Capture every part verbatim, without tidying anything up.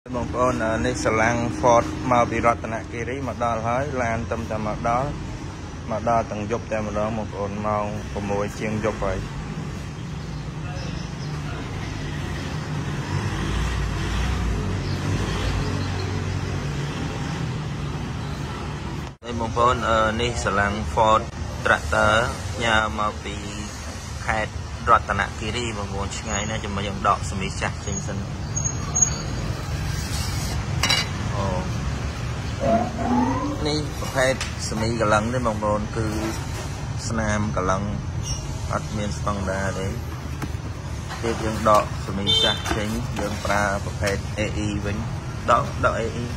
บางคนนี่สลังฟอร์ดมาบิรัตนกิริมาดอลให้ลานตำแต่มาดอลมาดอลตั้งยกแต่มาดอลบางคนมาขโมยเชียงยกไปบางคนนี่สลังฟอร์ดตรัตเตอร์ยามาปีแคดรัตนกิริบางคนช่วยนะจะมายังดอกสมิชักเชิงสันนี่ประเภทสมีกำลังได้บางบนคือสนามกำลังอัดเมียนสตังดาเลยเทียบยังดอกสมีจักเช่นยังปลาประเภทเอไอวิ่งดอกดอกเอไอ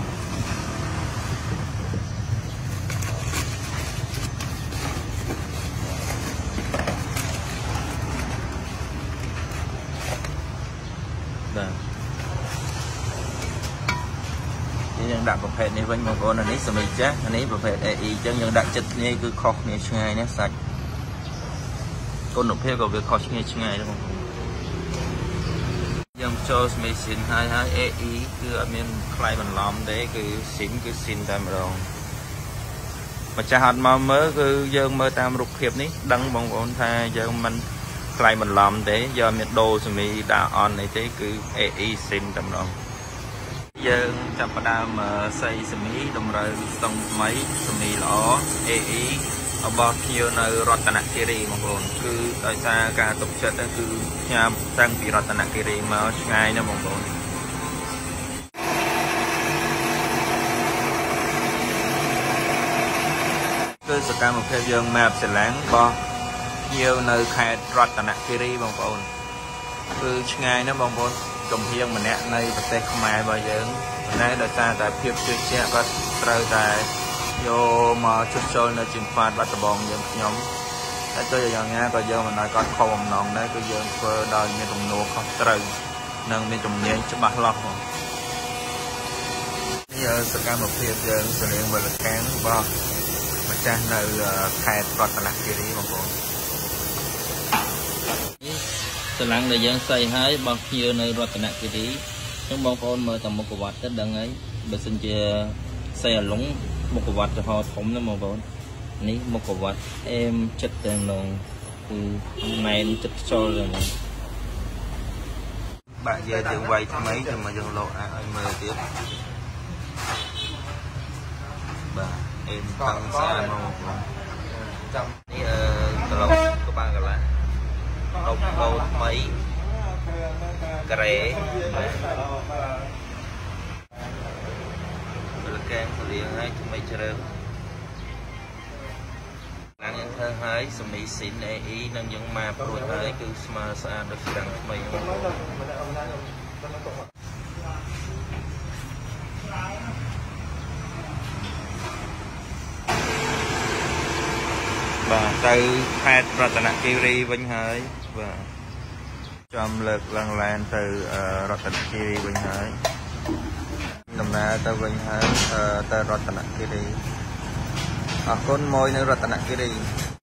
ยังดักประเภทนี้วิ่งบางคนอันนี้สมัยจ้ะอันนี้ประเภทเอไอจังยังดักจุดนี้คือคอกเนี่ยช่วยเนี่ยสัตว์คนหนุ่มเพี้ยกับเviệcคอกเนี่ยช่วยนะบางคนยังโชว์สมัยสินให้ให้เอไอคืออันนี้ใครมันล้อมเด้คือสินคือสินตามเรามาจะหัดมาเมื่อคือยังเมื่อตามรูปเพียบนี้ดังบางคนถ้ายังมันใครมันล้อมเด้ยังมีโดสมัยดาออนในเด้คือเอไอสินตามเราយើងចាប់ផ្ដើមស័យសមីតម្រូវស្ទង់ថ្មីសមីល្អអេអ៊ីរបស់ភ្ញៀវនៅរតនគិរីបងប្អូនគឺដោយសារការទុកចិត្តគឺផ្ញើតាំងពីរតនគិរីមកឆ្ងាយណាបងប្អូនគឺសកម្មភាពយើងម៉ាប់ស្រឡាំងរបស់ភ្ញៀវនៅខេត្តរតនគិរីបងប្អូនគឺឆ្ងាយណាបងប្អូនចំហៀងម្នាក់នៃប្រទេសខ្មែររបស់យើងតែដោយសារតែភាពជឿជាក់គាត់ត្រូវតែយកមកជិះចូលនៅជាផ្នែកបាត់ដំបងយើងខ្ញុំតែទៅយ៉ាងណាក៏យើងមិនឲ្យគាត់ខុសបំណងដែរគឺយើងធ្វើដោយមានទំនួលខុសត្រូវនិងមានជំនាញច្បាស់លាស់នេះសកម្មភាពយើងសរៀងវេលកាំងរបស់ម្ចាស់នៅខេត្តរតនគិរីបងប្អូនស្រឡាំងដែលយើងស័យហើយបងភ្ញៀវនៅរតនគិរីចឹងបងប្អូនមើលតែមុខវត្តទៅដឹងហើយបើសិនជាស័យអាឡុងមុខវត្តចំហធំណាបងប្អូននេះមុខវត្តអេមចិត្តតែម្ដងគឺម៉ែនចិត្តខ្ជុលហ្នឹងបាក់យើងយើងវាយថ្មីចាំមកយើងលោកអាឲ្យមើលទៀតបាទអេមតាំងស្អាតមកបងប្អូនចាំនេះអឺក្លោកក្បាលកន្លះដុំដោថ្មីក្រែពលកែងពលៀងហើយថ្មីជ្រើឡើងយើងធ្វើហើយសមីស៊ីនអេអ៊ីនឹងយើងមកព្រួយហើយគឺស្មើស្អាតដូចស្ដាំថ្មីបាទទៅខេត្តរតនគិរីវិញហើយបាទចាំលើកឡើងឡានទៅរតនគិរីវិញហើយដំណើរទៅវិញហើយទៅរតនគិរីអរគុណមកនៅរតនគិរី